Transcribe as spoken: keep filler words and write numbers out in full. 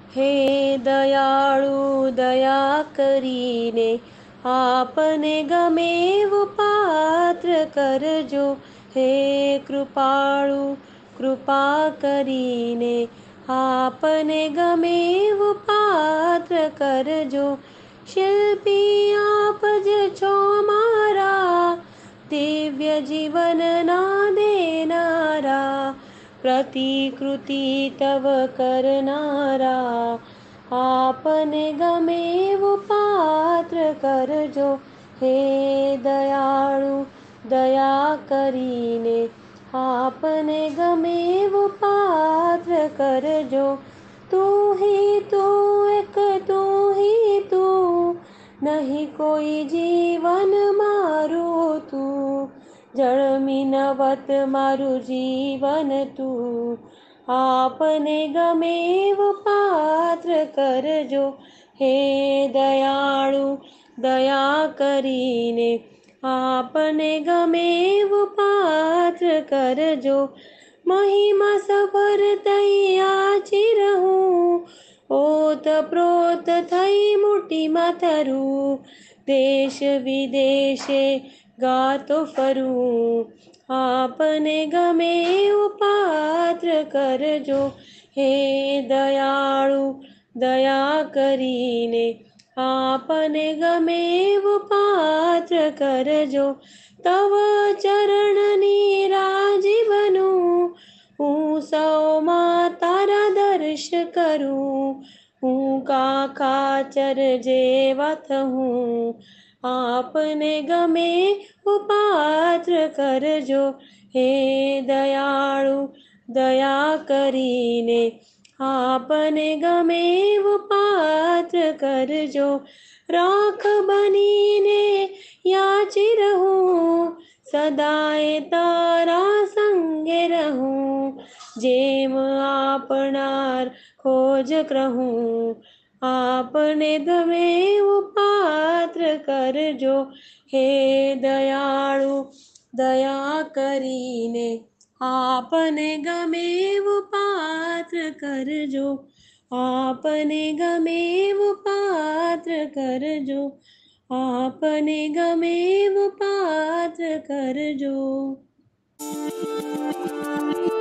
हे दयाळु दया करीने आपने गमे वो पात्र करजो। हे कृपाळु कृपा करीने आपने गमे वो पात्र करजो। शिल्पी आप ज छो मारा दिव्य जीवन ना देनारा। प्रतिकृति तव करनारा आपने गमे वो पात्र करजो। हे दयाळु दया करीने आपने गमे वो पात्र करजो। तू ही तू एक तू ही तू नहीं कोई जीवन मारू तू। जळमिनवत मारू जीवन तू आपने गमे वो पात्र करजो। हे दयाळु दया करीने आपने गमे वो पात्र करजो। महिमा सफर तैयाची रहूं ओत प्रोत थई मुठी माथरू। देश विदेशे गातो फरूं आपने गमे वो पात्र करजो। हे दयाळु दया करीने आपने गमे वो पात्र करजो। तव चरणनी राजी बनूं હું સૌમાં તારા દર્શ કરું। હું કાખાચર જેવા થઉં આપને ગમે वो पात्र करजो। हे दयाळु दया करीने आपने गमे वो पात्र करजो। राख बनीने याची रहूं सदाए तारा संगे रहूं। जेम आपनार खोज रहूं आपने गमे वो पात्र करजो। हे दयाळु दया करीने आपने गमे वो पात्र करजो। आपने गमे वो पात्र करजो। आपने गमे वो पात्र करजो।